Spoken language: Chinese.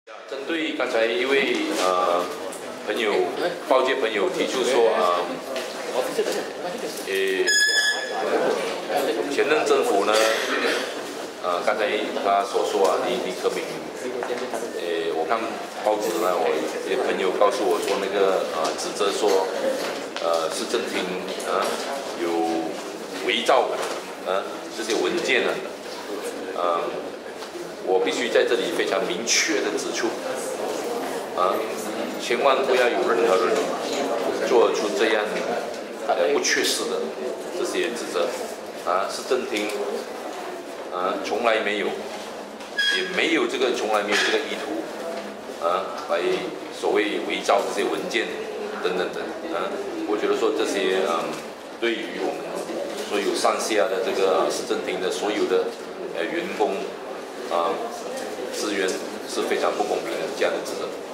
针对刚才一位朋友报界朋友提出说前任政府呢刚才他所说李克敏我看报纸呢，我一些朋友告诉我说那个指责说市政厅有伪造这些文件呢我必须在这里非常明确的指出，千万不要有任何人做出这样不确实的这些指责，市政厅从来没有，也没有从来没有这个意图，来所谓伪造这些文件等等的，我觉得说这些对于我们所有上下的这个市政厅的所有的员工。资源是非常不公平的这样的指责。